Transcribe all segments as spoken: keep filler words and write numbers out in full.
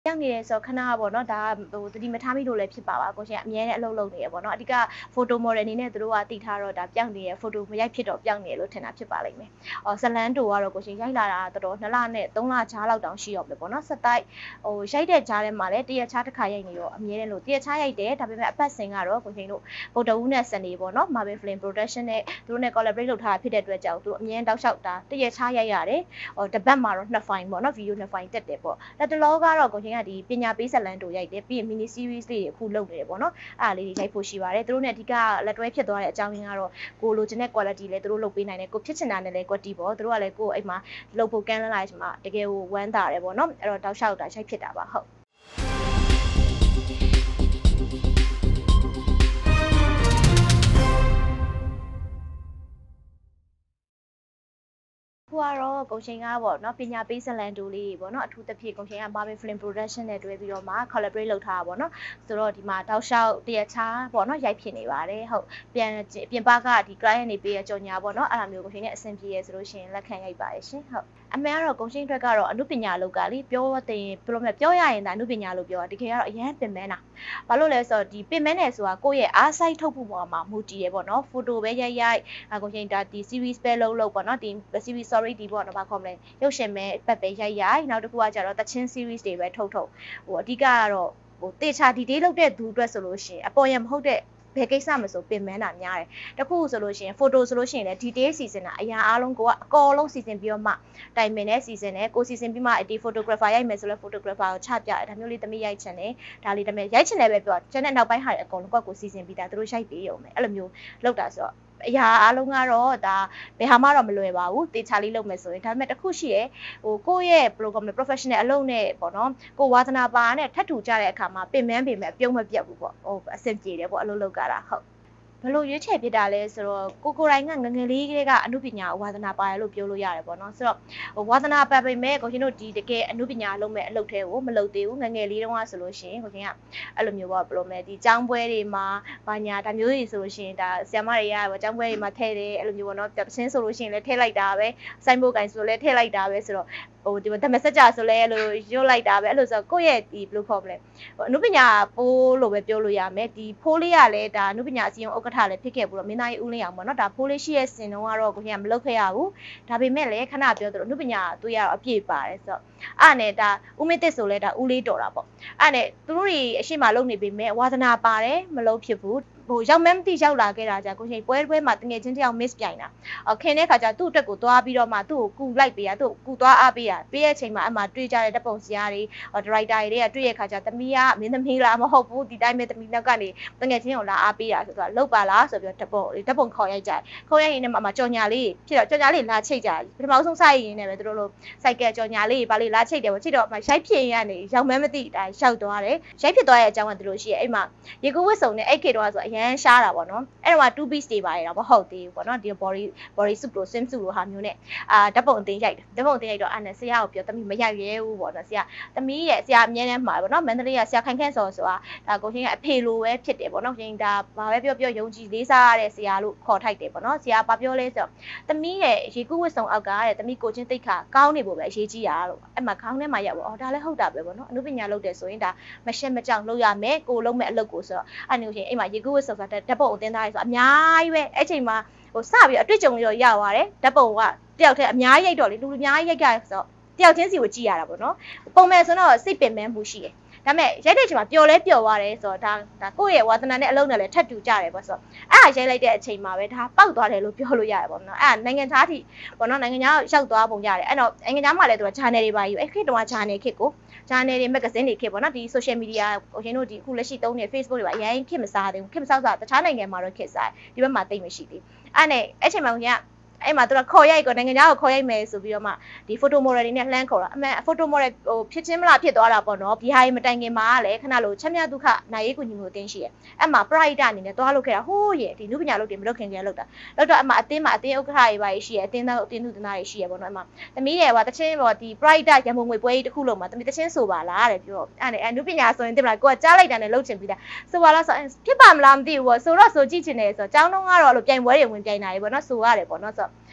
ရောက်နေတယ်ဆိုခဏပေါ့နော်ဒါဟိုတတိမထားမိလို့လည်းဖြစ်ပါပါကိုရှင်အမြဲတမ်းအလုပ်လုပ်နေရပေါ့နော်အဓိက photo model အနေနဲ့သူတို့ကတည်ထားတော့ဒါပြောင်းနေရ photo မရိုက်ဖြစ်တော့ပြောင်းနေလို့ထင်တာဖြစ်ပါလိမ့်မယ်။အော်ဇလန်တိုကတော့ကိုရှင်ရိုက်လာတာတော်တော်နှစ်လနဲ့သုံးလကြားလောက်တောင်ရှိရောပဲပေါ့နော်ဆက်တိုက်ဟိုရိုက်တဲ့ကြားထဲမှာလည်းတရက်ချားတစ်ခါရိုက်နေတော့အမြဲတမ်းလို့တရက်ချားရိုက်တယ်ဒါပေမဲ့အပတ်စဉ်ကတော့ကိုရှင်တို့ဗုဒ္ဓဦးနဲ့စနေပေါ့နော် Marvel Film Production နဲ့သူတို့နဲ့ collaborate လုပ်ထားတာဖြစ်တဲ့အတွက်ကြောင့်သူတို့အမြဲတောက်လျှောက်တာတရက်ချားရိုက်ရတယ်။ဟိုတပတ်မှာတော့နှစ်ဖိုင်ပေါ့နော်ဗီဒီယိုနှစ်ဖိုင်တက်တယ်ပေါ့။လက်တလောကတော့ကိုရှင်ကဒီပညာပေးဇလန်တိုရိုက်တယ်ပြီးရင် mini series လေးတွေအခုလုပ်နေတယ်ပေါ့နော်။အားလေးတွေရိုက်ဖို့ရှိပါတယ်။သူတို့နဲ့အဓိကလက်တွဲဖြစ်သွားတဲ့အကြောင်းရင်းကတော့ကိုလိုချင်တဲ့ quality လည်းသူတို့လုပ်ပေးနိုင်တယ်ကိုဖြစ်ချင်တာနဲ့လည်း quality ပေါ့သူတို့ကလည်းကိုအိမ်မှာလုပ်ဖို့ကမ်းလှမ်းလိုက်ချင်မှတကယ်ကိုဝမ်းသာတယ်ပေါ့နော်အဲ့တော့တောက်လျှောက်တာရိုက်ဖြစ်တာပါဟုတ်ခုကတော့ကုန်ရှင်ကပေါ့နော်ပညာပေးဇလန်တိုလေးပေါ့နော်အထူးသဖြင့်ကုန်ရှင်က Marvel Film Production နဲ့တွဲပြီးတော့မှ collaborate လုပ်ထားတာပေါ့နော်ဆိုတော့ဒီမှာတောက်လျှောက်တရချားပေါ့နော်ရိုက်ဖြစ်နေပါတယ်ဟုတ်ပြန်ပြင်ပကဒီ client နေပေးရကြော်ညာပေါ့နော်အဲ့လိုမျိုးကုန်ရှင်နဲ့အဆင်ပြေရဆိုလို့ရှိရင်လက်ခံရိုက်ပါတယ်ရှင်ဟုတ်အမှန်ကတော့ကုန်ရှင်အတွက်ကတော့အမှုပညာလောက်ကလေပြောတဲ့ဘယ်လိုလဲပြောရရင်ဒါအမှုပညာလို့ပြောတာတကယ်ကတော့အရန်ပင်မန်းတာဘာလို့လဲဆိုတော့ဒီပင်မန်းနေဆိုတာကိုယ့်ရဲ့အားစိုက်ထုတ်ဖို့ပေါ်မှာမူတည်ရပေါ့နော် photo ပဲရိုက်ရိုက်ကုန်ရှင်ဒါဒီ series ပဲလုပ်လို့ပေါ့နော်ဒီ series sorry ဒီပေါ့နော်ဘာခေါ်မလဲရုပ်ရှင်ပဲပတ်ပဲရိုက်ရိုက်နောက်တစ်ခုကကျတော့တချင်း series တွေပဲထုတ်ထုတ်ဟိုအဓိကကတော့ဟိုတေချာ detail လုပ်တဲ့သူအတွက်ဆိုလို့ရှိရင်အပေါ်ရမဟုတ်တဲ့ဘယ်ကိစ္စမဆိုပင်မန်းတာများတယ်တခုဆိုလို့ရှိရင် photo ဆိုလို့ရှိရင်လည်း detail စီစဉ်တာအရာအားလုံးကိုကအကောလုံးစီစဉ်ပြီးတော့မှတိုင်ပင်နဲ့စီစဉ်တယ်ကိုစီစဉ်ပြီးမှဒီ photographer ရိုက်မယ်ဆိုလဲ photographer ကိုချပြတယ်ဒါမျိုးလေးသမီးရိုက်ချင်တယ်ဒါလေးတမရိုက်ချင်တယ်ပဲပြောကျန်တဲ့နောက်ပိုင်းဟာအကုန်လုံးကိုကိုစီစဉ်ပြီးတာသူတို့ရိုက်ပေးရုံပဲအဲ့လိုမျိုးလုပ်တာဆိုတော့အရာအားလုံးကတော့ဒါဘယ်ဟာမှတော့မလွယ်ပါဘူးတေချာလေးလုပ်မယ်ဆိုရင်ဒါပေမဲ့တစ်ခုရှိရယ်ဟိုကိုယ့်ရဲ့ program professional အလုပ်နဲ့ပေါ့နော်ကိုဝါသနာပါနဲ့ထပ်ထူကြတဲ့အခါမှာပင်မန်းပင်မဲ့အပြုံးမပြတ်ဘူးပေါ့ဟိုအဆင်ပြေတယ်ပေါ့အလုပ်လုပ်ကြတာဟုတ်ဘလို့ရွေးချယ်ပြတာလဲဆိုတော့ကိုကိုတိုင်းကငငယ်လေးကလေးကအမှုပညာဝါသနာပါရလို့ပြောလို့ရတယ်ပေါ့နော်ဆိုတော့ဟိုဝါသနာပါပေမဲ့ကိုရှင်တို့ဒီတကယ်အမှုပညာလုပ်မဲ့အလုပ်သေးကိုမလုပ်သေးဘူးငငယ်လေးတုန်းကဆိုလို့ရှိရင်ကိုရှင်ကအဲ့လိုမျိုးပေါ့ဘလို့မဲဒီចောင်းပွဲတွေမှာဘာညာဒါမျိုးတွေဆိုလို့ရှိရင်ဒါဆရာမတွေကပေါ့ចောင်းပွဲတွေမှာထည့်တယ်အဲ့လိုမျိုးပေါ့နော်တချင်းဆိုလို့ရှိရင်လည်းထည့်လိုက်တာပဲစိုင်းဘုတ်ကိုင်ဆိုလည်းထည့်လိုက်တာပဲဆိုတော့ဟိုဒီဓမ္မစကြာဆိုလဲအဲ့လိုရွတ်လိုက်တာပဲအဲ့လိုဆိုကိုယ့်ရဲ့ဒီဘယ်လိုခေါ်မလဲဟိုအနုပညာပိုးလို့ပဲပြောလို့ရမယ်ဒီဖိုးလေးကလည်းဒါအနုပညာအစည်းအရုံးဥက္ကဋ္ဌလည်းဖြစ်ခဲ့ဘူးတော့မင်းသားကြီးဦးလင်းအောင်ပေါ့နော်ဒါဖိုးလေးရှိရဲ့စင်တုံးကတော့ကိုကြီးကမလုပ်ခဲ့ရဘူးဒါပေမဲ့လည်းခဏပြောသလိုအနုပညာသူရတော့အပြည့်ပါတယ်ဆိုတော့အဲ့နဲ့ဒါဦးမင်းတစ်ဆိုလဲဒါဦးလေးတော်တာပေါ့အဲ့နဲ့သူတို့တွေအရှိမလုပ်နေပေမဲ့ဝါသနာပါတယ်မလုပ်ဖြစ်ဘူးဟိုရောက်မဲမသိရောက်လာခဲ့တာကြာကိုရှင်ပွဲပွဲမှာတငယ်ချင်းတယောက် miss ပြိုင်တာအော်ခင်းတဲ့ခါကျသူ့အတွက်ကိုသွားပြီးတော့မှသူ့ကိုကူလိုက်ပေးရသူ့ကိုကူသွားအားပေးရပေးရဲ့အချိန်မှာအမှတွေ့ကြတဲ့ဓပုံစရာတွေဒရိုက်တာတွေကတွေ့ရဲ့ခါကျသမီးကမင်းသမီးလားမဟုတ်ဘူးဒီတိုင်းပဲသမီးနောက်ကနေတငယ်ချင်းကိုလာအားပေးတာဆိုတော့လောက်ပါလားဆိုပြီးတော့ဓပုံဓပုံခေါ်ရိုက်ကြခေါ်ရိုက်ရင်းနဲ့မှကြော်ညာလေးဖြစ်တော့ကြော်ညာလေးလာချိတ်ကြပထမဆုံးစိုက်ရင်းနဲ့ပဲသူတို့လိုစိုက်ကကြော်ညာလေးပါလေးလာချိတ်တယ်ပေါ့ချိတ်တော့မှရိုက်ဖြစ်ရင်းကနေရောက်မဲမသိဒါရောက်သွားတယ်ရိုက်ဖြစ်သွားတဲ့အကြောင်းကဒီလိုရှိရဲ့အဲ့မှာရေကူးဝစ်စုံနဲ့အဲ့ခေတော့ဆိုအရန်ရှားတာပေါ့နော်အဲ့တော့ two piece တွေပါတယ်တော့မဟုတ်သေးဘူးပေါ့နော်ဒီ body body suit လို့ swim suit လို့ဟာမျိုးနဲ့အာဓပုံအတင်းရိုက်တယ်ဓပုံအတင်းရိုက်တော့အဲ့နဲ့ဆရာကိုပြောသမီးမရိုက်ရဲဘူးပေါ့နော်ဆရာသမီးရဲ့ဆရာအမြဲတမ်းမှာပေါ့နော်မန္တလေးကဆရာခိုင်ခန့်စော်ဆိုတာဒါကိုချင်းကအဖေလိုပဲဖြစ်တယ်ပေါ့နော်ချင်းဒါဘာပဲပြောပြောယုံကြည်လေးစားရတဲ့ဆရာလို့ခေါ်ထိုက်တယ်ပေါ့နော်ဆရာဘာပြောလဲဆိုတော့သမီးရဲ့ရေကူးဝစ်စုံအောက်ကတဲ့သမီးကိုချင်းတိတ်ခါကောင်းနေဖို့ပဲအရေးကြီးတာလို့အဲ့မှာခေါင်းထဲမှာရောက်ပေါ့အော်ဒါလည်းဟုတ်တာပဲပေါ့နော်အနုပညာလုပ်တယ်ဆိုရင်ဒါမရှက်မကြောက်လုပ်ရမယ်ကိုလုံးမဲ့အလုပ်ကိုဆိုတော့အဲ့နေလို့ချင်းအိမ်မှာရေကူးဝစ်စုံဆိုတာဓပုံအတင်းသားဆိုအများကြီးပဲအဲ့ချိန်မှာဟိုစပြီးအတွေ့အကြုံတွေတော့ရပါတယ်ဓပုံကတယောက်တည်းအများကြီးရိုက်တော့လေလူအများကြီးရိုက်ကြရဆိုတော့တယောက်ချင်းစီကိုကြည့်ရတာပေါ့နော်ပုံမှန်ဆိုတော့စိတ်ပင်ပန်းမှုရှိတယ်ဒါပေမဲ့ရိုက်တဲ့အချိန်မှာပျော်လဲပျော်သွားတယ်ဆိုတော့ဒါဒါကိုယ့်ရဲ့ဝါသနာနဲ့အလုံးနဲ့လည်းထပ်တူကြတယ်ပေါ့ဆိုတော့အဲ့ဒါရိုက်လိုက်တဲ့အချိန်မှာပဲဒါပေါက်သွားတယ်လို့ပြောလို့ရတယ်ပေါ့နော်အဲ့ဒါနိုင်ငံသားထိပေါ့နော်နိုင်ငံသားရောက်သွားပုံရတယ်အဲ့တော့နိုင်ငံသားမှာလည်းသူက channel တွေပါယူအဲ့ခေတ်တုန်းက channel ခေတ်ကို channel တွေ magazine တွေခေတ်ပေါ့နော်ဒီ social media ဟိုရှင်တို့ဒီအခုလက်ရှိသုံးနေ Facebook တွေပါအရင်ခေတ်မစားသေးဘူးခေတ်မစားဆိုတာတခြားနိုင်ငံမှာတော့ခေတ်စားဒီဘက်မှာတိတ်မရှိသေးအဲ့နဲ့အဲ့ချိန်မှာကအဲ့မှာသူကခေါ်ရိုက်ကောနိုင်ငံသားကိုခေါ်ရိုက်မယ်ဆိုပြီးတော့မှဒီ photo model တွေနဲ့လှမ်းခေါ်တာအမှန် photo model ဟိုဖြစ်ချင်းမလားဖြစ်သွားတာပေါ့နော်ဒီဟာကြီးမတိုင်ခင်မှာလည်းခဏလိုချက်မြတ်ဒုက္ခနိုင်ရေးကူညီမှုအတင်းရှိရဲ့အဲ့မှာ pride အနေနဲ့သွားလုပ်ခဲ့တာဟိုးရဲ့ဒီလူပညာလုပ်တယ်မလုပ်ခင်ကလေးလုပ်တာလုပ်တော့အမှအတင်းမှာအတင်းဥက္ကဋ္ဌတွေပါရှိရဲ့အတင်းသားအတင်းသူတင်သားတွေရှိရဲ့ပေါ့နော်အမှသမီးရဲ့ဟိုတချင်းပေါ့ဒီ pride ရံပုံငွေပွဲကြီးတစ်ခုလုံးမှာသမီးတချင်းဆိုပါလားတဲ့ပြောအဲ့နဲ့အနုပညာဆိုရင်တင်မလားကိုကကြားလိုက်တာနဲ့လုပ်ချင်ပြီးတာဆိုပါလားဆိုဖြစ်ပါမလားမသိဘူးပေါ့ဆိုတော့ဆိုကြည့်ချင်တယ်ဆိုတော့ကျောင်းတုန်းကတော့အဲ့လိုပြိုင်ပွဲတွေဝင်ပြိုင်တာတွေပေါ့နော်ဆိုရတယ်ပေါ့နော်ဆို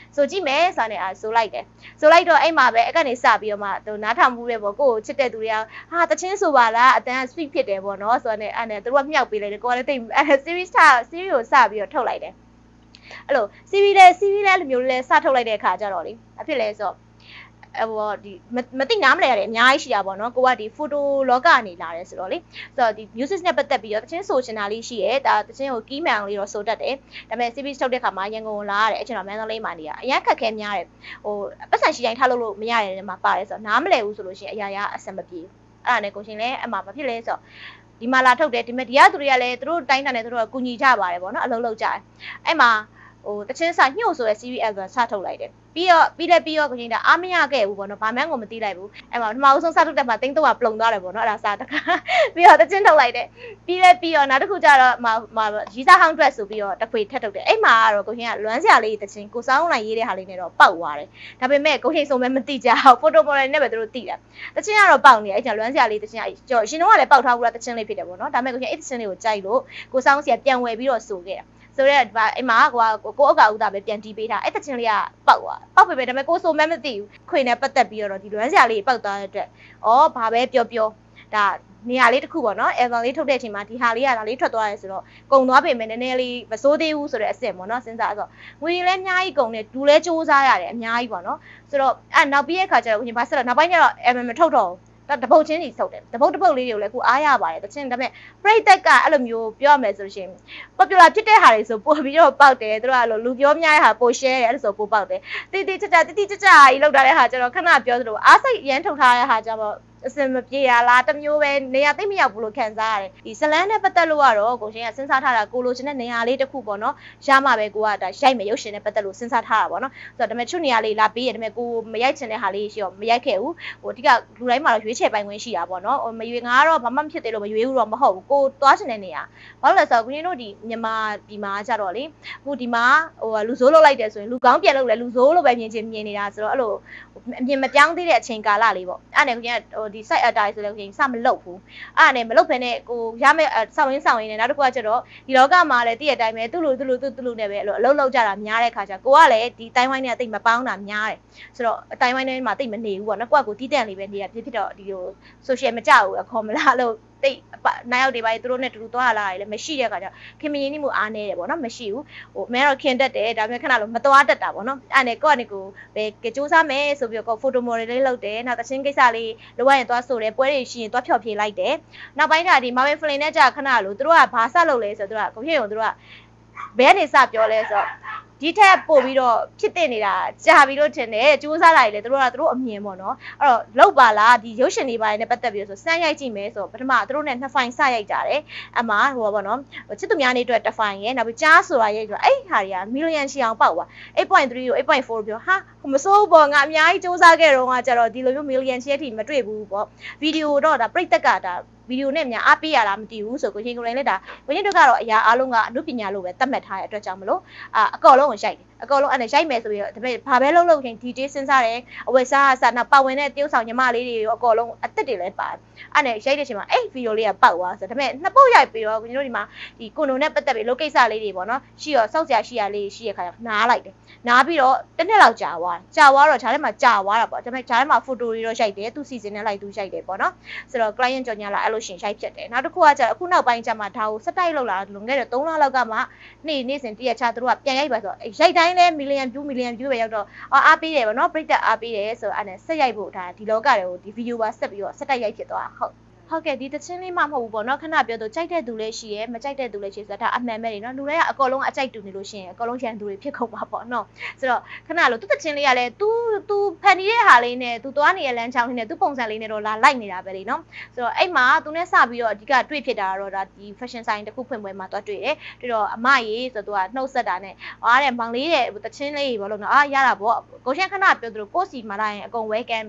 ဆိုကြည့်မယ်ဆိုနေအာဆိုလိုက်တယ်ဆိုလိုက်တော့အဲ့မှာပဲအကနေစပြီးတော့မှသူနားထောင်မှုတယ်ပေါ့ကိုကိုချစ်တဲ့သူတွေကဟာတချင်းဆိုပါလားအတန်း speed ဖြစ်တယ်ပေါ့နော်ဆိုတော့အဲ့နဲ့သူတို့ကမြောက်ပေးလိုက်တယ်ကိုကလည်းတိတ်အဲ့ series ထား series ကိုစပြီးတော့ထုတ်လိုက်တယ်အဲ့လို series လဲ series လဲလိုမျိုးလဲစထုတ်လိုက်တဲ့အခါကျတော့လေအဖြစ်လဲဆိုဟိုဒီမသိနားမလဲရတယ်အများကြီးရှိတာပေါ့နော်ကိုကဒီ photo လောကအနေလာတယ်ဆိုတော့လေဆိုတော့ဒီ music နဲ့ပတ်သက်ပြီးတော့တချင်းဆိုချင်တာလေးရှိရဲဒါတချင်းကို key man လေးတော့ဆိုတတ်တယ်ဒါပေမဲ့ series ထုတ်တဲ့ခါမှာရန်ကုန်လာရတယ်အချိန်တော့မန္တလေးမှာနေရအရင်ခက်ခဲများတယ်ဟိုပတ်စံရှိတိုင်းထားလို့လို့မရတယ်တဲ့မှာပါတယ်ဆိုတော့နားမလဲဘူးဆိုလို့ရှိရင်အရာရာအဆင်မပြေအဲ့ဒါနဲ့ကိုရှင်လည်းအမှမဖြစ်လဲဆိုတော့ဒီမှာလာထုတ်တယ်ဒီမဲ့ဒီကသူတွေကလည်းသူတို့တိုင်းတာနဲ့သူတို့ကကူညီကြပါတယ်ပေါ့နော်အလုံးလုံးကြတယ်အဲ့မှာဟိုတချင်းစာညှို့ဆိုတဲ့ series album စထုတ်လိုက်တယ်ပြီးတော့ပြီးလည်းပြီးတော့ကိုချင်းတာအားမရခဲ့ဘူးပေါ့နော်ဘာမှန်းကိုမသိလိုက်ဘူးအဲ့မှာပထမဆုံးစထုတ်တဲ့မှာတင်းတော့ပလုံသွားတယ်ပေါ့နော်အဲ့ဒါစာတခါပြီးတော့တချင်းထုတ်လိုက်တယ်ပြီးလည်းပြီးတော့နောက်တစ်ခုကျတော့မရီစာဟောင်းအတွက်ဆိုပြီးတော့တခွေထက်ထုတ်တယ်အဲ့မှာကတော့ကိုချင်းကလွမ်းစရာလေးတချင်းကိုစောင်းလိုက်ရေးတဲ့ဟာလေးနဲ့တော့ပေါက်သွားတယ်ဒါပေမဲ့ကိုချင်းစုံမဲ့မသိကြဘူး photo model နဲ့ပဲသူတို့သိတယ်တချင်းကတော့ပေါက်နေအဲ့ကျလွမ်းစရာလေးတချင်းကျော်ရှင်တော့ကလည်းပေါက်ထားဘူးလားတချင်းလေးဖြစ်တယ်ပေါ့နော်ဒါပေမဲ့ကိုချင်းအဲ့တချင်းလေးကိုကြိုက်လို့ကိုစောင်းစီကပြန်ဝယ်ပြီးတော့ဆိုခဲ့တာဆိုတော့အိမ်မှာကွာကိုအုတ်ကဥတာပဲပြန်တီးပေးထားအဲ့တချင်းလေးကပေါက်သွားပေါက်ပေပဲဒါပေမဲ့ကိုဆိုမဲမသိဘူးခွေနဲ့ပတ်သက်ပြီးတော့ဒီလွမ်းစရာလေးပေါက်သွားတဲ့အတွက်ဩဘာပဲပြောပြောဒါနေရာလေးတစ်ခုပေါ့နော် album လေးထုတ်တဲ့အချိန်မှာဒီဟာလေးကဒါလေးထွက်သွားရဲဆိုတော့ကုံသွားပေမဲ့နည်းနည်းလေးမစိုးသေးဘူးဆိုတဲ့အစ်စ်ပေါ့နော်စဉ်းစားဆိုငွေလည်းအများကြီးကုံနေဒူလည်းစူးစားရတယ်အများကြီးပေါ့နော်ဆိုတော့အဲ့နောက်ပြီးတဲ့အခါကျတော့ရှင်ဘာဆက်တော့နောက်ပိုင်းကျတော့ album မထုတ်တော့တပုတ်ချင်းစီထုတ်တယ်တပုတ်တပုတ်လေးတွေကိုလည်းခုအားရပါတယ်တချင်းဒါပေမဲ့ break တက်ကအဲ့လိုမျိုးပြောရမယ်ဆိုလို့ရှိရင် popular ဖြစ်တဲ့ဟာတွေဆိုပို့ပြီးတော့ပေါက်တယ်သူတို့ကလူပြောများတဲ့ဟာပို့ share တယ်အဲ့လိုဆိုပို့ပေါက်တယ်တိတိကျကျတိတိကျကျကြီးလောက်ထားတဲ့ဟာကျတော့ခဏပြောသလိုအားစိတ်ရမ်းထုတ်ထားတဲ့ဟာကျတော့အစင်မပြေရလားတမျိုးပဲနေရာသိမရောက်ဘူးလို့ခံစားရတယ်ဒီဇလန်းနဲ့ပတ်သက်လို့ကတော့ကိုရှင်ကစဉ်းစားထားတာကိုလိုချင်တဲ့နေရာလေးတစ်ခုပေါ့နော်ရမှာပဲကိုကဒါရိုက်မယ်ရုပ်ရှင်နဲ့ပတ်သက်လို့စဉ်းစားထားတာပေါ့နော်ဆိုတော့ဒါပေမဲ့ချွတ်နေရာလေးလာပေးရဒါပေမဲ့ကိုမရိုက်ချင်တဲ့ဟာလေးရှိတော့မရိုက်ခဲ့ဘူးဟိုအဓိကလူတိုင်းမှာတော့ရွေးချယ်ပိုင်ခွင့်ရှိတာပေါ့နော်မရွေးငါကတော့ဘာမှမဖြစ်သေးလို့မရွေးဘူးတော့မဟုတ်ဘူးကိုသွားချင်တဲ့နေရာဘာလို့လဲဆိုတော့ကိုရှင်တို့ဒီမြန်မာဒီမှာကြတော့လေအခုဒီမှာဟိုလူဆိုးလုပ်လိုက်တယ်ဆိုရင်လူကောင်းပြန်လုပ်လဲလူဆိုးလို့ပဲမြင်ချင်းမြင်နေတာဆိုတော့အဲ့လိုအမြင်မပြောင်းသေးတဲ့အချိန်ကာလလေးပေါ့အဲ့နဲ့ကိုရှင်ကဟိုဒီ site attack ဆိုလို့ရှင်စမလုပ်ဘူးအဲ့ဒါနဲ့မလုပ်ဖ ೇನೆ ကိုရမယ့်စောင်းရင်းစောင်းရင်းနဲ့နောက်တစ်ခုကကျတော့ဒီလောကမှာလည်းတည့်ရတိုင်းပဲသူ့လူသူ့လူသူ့လူနဲ့ပဲအဲ့လိုအလုပ်လုပ်ကြတာများတဲ့ခါကျကိုကလည်းဒီတိုင်းဝိုင်းနဲ့တိတ်မပေါင်းတာများတယ်ဆိုတော့အတိုင်းဝိုင်းထဲမှာတိတ်မနေဘူးပေါ့နော်ကိုကကိုတီးတန့်လေးပဲနေရဖြစ်ဖြစ်တော့ဒီလို social မကြဘူးအခေါ်မလားလို့တိတ်နိုင်ရောက်တွေပါသူတို့နဲ့တူတူသွားလာရတယ်လည်းမရှိတဲ့ခါကျခင်မင်းကြီးမှုအားနေတယ်ပေါ့နော်မရှိဘူးဟိုအမဲတော့ခင်တက်တယ်ဒါပေမဲ့ခဏလို့မသွားတတ်တာပေါ့နော်အဲ့နဲ့ကိုကနေကိုပဲကြိုးစားမယ်ဆိုပြီးတော့ကို photo model လေးလုပ်တယ်နောက်တချင်းကိစ္စလေးလိုရရင်သွားဆိုတယ်ပွဲတွေရှိရင်သွားဖြော်ဖြေလိုက်တယ်နောက်ပိုင်းကဒီ Marvel Flame နဲ့ကြာခဏလို့သူတို့ကဘာဆက်လုပ်လဲဆိုတော့သူကကိုဖြစ်ရုံသူတို့ကဘယ်ကနေစပြောလဲဆိုတော့ဒီထက်ပို့ပြီးတော့ဖြစ်တင်နေတာကြာပြီးလို့ထင်တယ်စူးစမ်းလာတယ်လေသူတို့ကသူတို့အမြင်ပေါ့နော်အဲ့တော့လောက်ပါလားဒီရုပ်ရှင်တွေပိုင်းနဲ့ပတ်သက်ပြီးဆိုစမ်းရိုက်ကြည့်မယ်ဆိုပထမသူတို့နဲ့နှစ်ဖိုင်စရိုက်ကြတယ်အမှဟိုပေါ့နော်ချစ်သူများနေအတွက်တစ်ဖိုင်ရဲ့နောက်ပြီးကြားဆိုတာရိုက်ဆိုအဲ့ဟာတွေကမီလီယံရှီအောင်ပေါက်သွား eight point three ကို eight point four ပြောဟာမစိုးဘောငါအများကြီးစူးစမ်းခဲ့တော့ကကြတော့ဒီလိုမျိုးမီလီယံရှီအထိမတွေ့ဘူးပေါ့ဗီဒီယိုတော့ဒါပြိတ္တကဒါဗီဒီယိုနဲ့များအားပေးရလားမသိဘူးဆိုကိုရှင်ကိုလည်းလက်တာကိုရှင်တို့ကတော့အရာအားလုံးကအမှုပညာလို့ပဲသတ်မှတ်ထားတဲ့အတွက်ကြောင့်မလို့အာအကောလုံးကိုရိုက်တယ်အကောလုံးအဲ့နဲ့ရိုက်မယ်ဆိုပြီးတော့ဒါပေမဲ့ဘာပဲလုပ်လို့ချင်း detail စဉ်းစားတယ်အဝယ်စားအစနောက်ပါဝင်တဲ့တရုပ်ဆောင်ညီမလေးတွေရောအကောလုံးအသက်တွေလည်းပါတယ်အဲ့နဲ့ရိုက်တဲ့အချိန်မှာအဲ့ဗီဒီယိုလေးကပေါက်သွားဆိုဒါပေမဲ့နှစ်ပုတ်ရိုက်ပြီးတော့ကိုရှင်တို့ဒီမှာဒီကွန်ဒိုနဲ့ပတ်သက်ပြီးလုပ်ကိစ္စလေးတွေပေါ့နော်ရှိရောစောက်စရာရှိရလေးရှိရခါနားလိုက်တယ်နားပြီးတော့တစ်နှစ်လောက်ကြာသွားကြာသွားတော့ဂျားထဲမှာကြာသွားတာပေါ့ဒါပေမဲ့ဂျားထဲမှာ photo တွေတော့ရိုက်တယ်သူစီစဉ်နဲ့လိုက်သူရိုက်တယ်ပေါ့နော်ဆိုတော့ client ကြော်ညာလာအဲ့လိုရှင်ရိုက်ဖြစ်တယ်နောက်တစ်ခုကကျတော့အခုနောက်ပိုင်းကျမှဒါကိုစက်တိုက်လောက်လာလွန်ခဲ့တဲ့သုံးလလောက်ကမှနေ့နေ့စဉ်တရက်ချသူတို့ကပြန်ရိုက်ပါဆိုရိုက်တိုင်းလဲမီလီယံ view မီလီယံ view ပဲရောက်တော့အားပေးတယ်ပေါ့နော်ပရိသတ်အားပေးတယ်ဆိုတော့အဲ့နဲ့ဆက်ရိုက်ဖို့ဒါဒီလောကတွေကိုဒီ video ပါဆက်ပြီးတော့စက်တိုက်ရိုက်ဖြစ်သွားဟုတ်ဟုတ်ကဲ့ဒီတချင်းလေးမှမဟုတ်ဘူးပေါ့နော်ခဏပြောတော့ကြိုက်တဲ့သူလည်းရှိရဲမကြိုက်တဲ့သူလည်းရှိဆိုတော့ဒါအမှန်ပဲနေနော်လူတွေကအကောလုံးအကြိုက်တူနေလို့ရှိရင်အကောလုံးရန်သူတွေဖြစ်ကုန်ပါပေါ့နော်ဆိုတော့ခဏလို့သူတချင်းလေးကလည်း तू तू ဖန်နေတဲ့ဟာလေးနဲ့ तू သွားနေတဲ့လမ်းချောင်းလေးနဲ့ तू ပုံစံလေးနဲ့တော့လာလိုက်နေတာပဲလေနော်ဆိုတော့အဲ့မှာ तू နဲ့စပြီးတော့အဓိကတွေ့ဖြစ်တာတော့ဒါဒီ fashion sign တစ်ခုဖွင့်ပွဲမှာသွားတွေ့တယ်တွေ့တော့အမကြီးဆိုတော့ तू ကနှုတ်ဆက်တာနဲ့အားတဲ့မောင်လေးတဲ့တချင်းလေးဘောလို့နော်အာရတာပေါ့ကိုရှင်းခဏပြောသလိုကိုစီမှာလာရင်အကုန် welcome ပဲ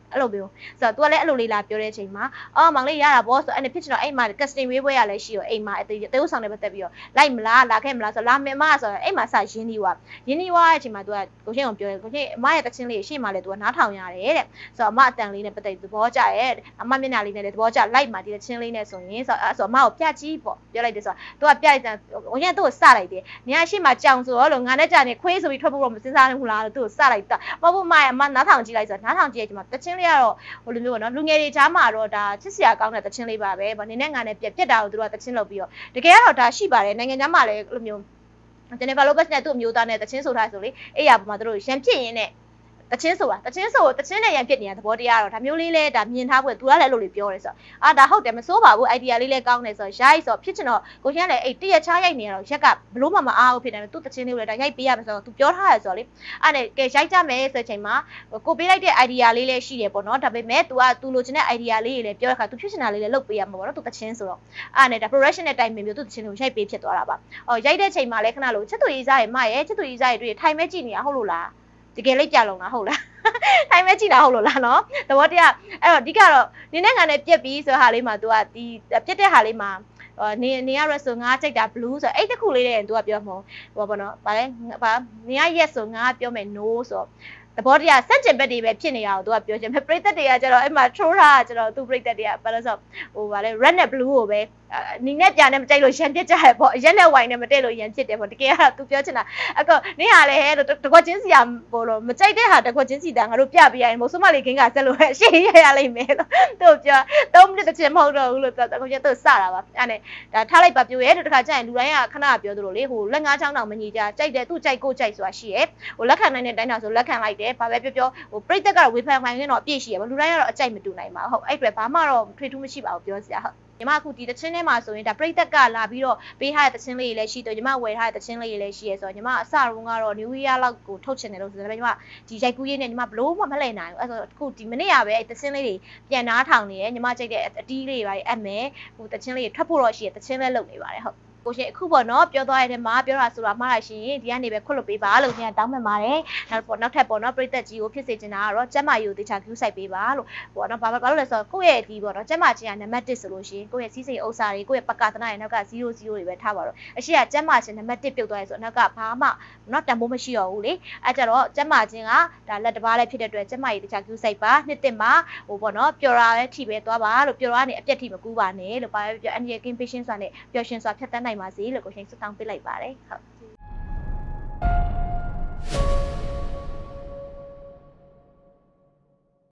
အဲ့လိုမျိုးဆိုတော့ तू ကလည်းအဲ့လိုလေးလာပြောတဲ့အချိန်မှာအော်မောင်လေးရတာပေါ့ဆိုအဲ့နဲ့ဖြစ်ချင်တော့အဲ့မှာ casting ဝေးပွဲရလည်းရှိရောအိမ်မှာအတေးဥဆောင်နဲ့ပတ်သက်ပြီးတော့လိုက်မလားလာခဲ့မလားဆိုလာမယ်မဆိုတော့အဲ့မှာစရင်းနှီးွားရင်းနှီးွားတဲ့အချိန်မှာ तू ကကိုချင်းကိုပြောတယ်ကိုချင်းအမရဲ့တချင်းလေးရှေ့မှာလည်း तू ကနားထောင်ရတယ်တဲ့ဆိုတော့အမအတန်လေးနဲ့ပတ်သက်သဘောကျရဲ့အမမျက်နှာလေးနဲ့လည်းသဘောကျလိုက်မှာဒီတချင်းလေးနဲ့ဆိုရင်ဆိုတော့ဆိုအမကိုပြကြည့်ပေါ့ပြောလိုက်တယ်ဆိုတော့ तू ကပြလိုက်တယ်ကိုချင်းကသူ့ကိုစလိုက်တယ်နေရာရှေ့မှာကြောင်ဆိုတော့လို့ငါနဲ့ကြာနေခွေးဆိုပြီးထွက်ဖို့တော့မစင်စားဘူးလားလို့သူ့ကိုစလိုက်တာမဟုတ်ဘူးမအမနားထောင်ကြည့်လိုက်ဆိုတော့နားထောင်ကြည့်တဲ့အချိန်မှာတချင်းလေးကတော့ဟိုလိုမျိုးပေါ့နော်လူငယ်တွေကြားမှာတော့ဒါချစ်စရာကောင်းတဲ့တချင်းလေးပါပဲဗောနင်းနဲ့ငါနဲ့ပြက်ပြက်တာကိုသူတို့ကတချင်းလုပ်ပြီးတော့တကယ်ကတော့ဒါရှိပါတယ်နိုင်ငံခြားမှာလည်းလိုမျိုးဂျန်နီဖာလိုပက်စ်နဲ့သူ့အမျိုးသားနဲ့တချင်းဆိုထားဆိုလေအဲ့ရပုံမှာသူတို့ရန်ဖြစ်ရင်းနဲ့တချင်းဆိုတာတချင်းဆိုတချင်းနဲ့ရန်ဖြစ်နေတဲ့သဘောတရားတော့ဒါမျိုးလေးလဲဒါမြင်ထားဖို့သူကလည်းအဲ့လိုလေးပြောတယ်ဆိုတော့အာဒါဟုတ်တယ်မစိုးပါဘူး idea လေးလဲကောင်းတယ်ဆိုတော့ရိုက်ဆိုတော့ဖြစ်ချင်တော့ကိုချင်းကလည်းအဲ့တရက်ချားရိုက်နေရတော့ရက်ကဘလို့မှမအားဘူးဖြစ်တယ်သူ့တချင်းလေးကိုလည်းဒါရိုက်ပေးရမယ်ဆိုတော့သူပြောထားရဆိုတော့လေအဲ့နဲ့ကဲရိုက်ကြမယ်ဆိုတဲ့အချိန်မှာကိုပေးလိုက်တဲ့ idea လေးလဲရှိတယ်ပေါ့နော်ဒါပေမဲ့ तू က तू လိုချင်တဲ့ idea လေးတွေလည်းပြောတဲ့ခါ तू ဖြစ်ချင်တာလေးလည်းလုပ်ပေးရမှာပေါ့နော်သူတချင်းဆိုတော့အဲ့နဲ့ဒါ production နဲ့တိုင်ပင်ပြီးသူ့တချင်းလေးကိုရိုက်ပေးဖြစ်သွားတာပါအော်ရိုက်တဲ့အချိန်မှာလဲခဏလို့ချက်သူရေးစားရဲ့မရဲ့ချက်သူရေးစားရဲ့တွေ့ထိုင်မဲကြည့်နေတာဟုတ်လို့လားတကယ်လေးပြလုံးလားဟုတ်လားထိုင်မဲကြည့်တာဟုတ်လို့လားနော်သဘောတရားအဲ့တော့အဓိကတော့နင်းနဲ့ငါနဲ့ပြက်ပြီးဆိုဟာလေးမှာ तू ကဒီပြက်တဲ့ဟာလေးမှာနေနေရဆိုငါကြိုက်တာ blue ဆိုအဲ့တခုလေးတဲ့ तू ကပြောမှာဟိုပေါ့နော်ဗာလဲဗာနေရ yes ဆိုငါပြောမယ် no ဆိုသဘောတရားစက်ကျင်ဘက်တွေပဲဖြစ်နေရအောင် तू ကပြောချင်ပရိသတ်တွေကကျတော့အဲ့မှာ troll ထားကျတော့သူပရိသတ်တွေကဘာလို့ဆိုဟိုဗာလဲ red နဲ့ blue ကိုပဲနီနဲ့ပြာနဲ့မကြိုက်လို့ရန်ပြစ်ကြရပေါ့ရက်နဲ့ဝိုင်နဲ့မတည့်လို့ရန်ဖြစ်တယ်ပေါ့တကယ်ကတော့ तू ပြောချင်တာအကောနင်းဟာလေဟဲ့တကွက်ချင်းစီရဘောလို့မကြိုက်တဲ့ဟာတကွက်ချင်းစီတာငါတို့ပြပြရရင်မို့စမလေးခင်းကဆက်လို့အရှိရရလိမ့်မယ်လို့သူပြောသုံးမိနစ်တစ်ချက်မဟုတ်တော့ဘူးလို့သူတကွက်ချင်းသူစတာပါအဲ့နဲ့ဒါထားလိုက်ပါပြောရဲတခါကျရင်လူတိုင်းကခဏပြောသလိုလေဟိုလက်ငါးချောင်းတောင်မညီကြကြိုက်တယ်သူ့ကြိုက်ကိုကြိုက်ဆိုတာရှိရဲဟိုလက်ခံနိုင်တဲ့တိုင်းတာဆိုလက်ခံလိုက်တယ်ဘာပဲပြောပြောဟိုပြိတက်ကတော့ဝေဖန်ခိုင်းရင်တော့အပြည့်ရှိရပါလူတိုင်းကတော့အကြိုက်မတူနိုင်ပါဟုတ်အဲ့အတွက်ဘာမှတော့ထွေထူးမရှိပါဘူးပြောစရာဟုတ်ညီမအခုဒီတချင်းထဲမှာဆိုရင်ဒါပရိသတ်ကလာပြီးတော့ပေးထားတဲ့တချင်းလေးတွေလည်းရှိတယ်ညီမဝယ်ထားတဲ့တချင်းလေးတွေလည်းရှိရဲဆိုတော့ညီမအစတုန်းကတော့ New Year လောက်ကိုထုတ်ချင်တယ်လို့ဆိုတော့ညီမဒီရိုက်ကူးရေးနဲ့ညီမဘလို့မှမလဲနိုင်ဘူးအဲ့ဆိုအခုဒီမနေ့ကပဲအဲ့တချင်းလေးတွေပြန်နားထောင်နေတယ်ညီမကြိုက်တဲ့အတီးလေးတွေပါအပ်မယ်ဟိုတချင်းလေးတွေထွက်ဖို့တော့ရှိရတချင်းလည်းလုပ်နေပါတယ်ဟုတ်ကိုရှင်အခုပေါ့နော်ပြောသွားရတဲ့မှာပြောတာဆိုတာမှားတာရှင်ဒီကနေပဲခွတ်လွတ်ပေးပါလို့ခင်ဗျာတောင်းပန်ပါတယ်နောက်ပေါ့နောက်ထပ်ပေါ့နော်ပရိသတ်ကြီးကိုဖြစ်စေချင်တာကတော့ကျမကြီးကိုတေချာ view site ပေးပါလို့ပေါ့နော်ဘာဘာလို့လဲဆိုတော့ကိုယ့်ရဲ့ဒီပေါ့နော်ကျမကြီးကနံပါတ်တစ်ဆိုလို့ရှိရင်ကိုယ့်ရဲ့စီးစိမ်ဥစ္စာတွေကိုယ့်ရဲ့ပကသနာရဲ့နောက်ကဇီးရိုဇီးရိုတွေပဲထားပါတော့အရှိကကျမကြီးနံပါတ်တစ်ပြုတ်သွားရဲဆိုတော့နောက်ကဘာမှနော်တန်ဖိုးမရှိတော့ဘူးလေအဲကြတော့ကျမကြီးကဒါလက်တစ်ပါးလေးဖြစ်တဲ့အတွက်ကျမကြီးတေချာ view site ပါနှစ်တစ်မှာဟိုပေါ့နော်ပျော်တာပဲထိပဲသွားပါလို့ပျော်တာကနေအပြက်ထိမကူးပါနဲ့လို့ဘာပဲပြောအန်ရီကင်း patient ဆိုတာနဲ့ပျော်ရှင်စွာဖြတ်တန်းနိုင်ပါစေလို့ကိုရှင်ဆုတောင်းပေးလိုက်ပါတယ်ဟုတ်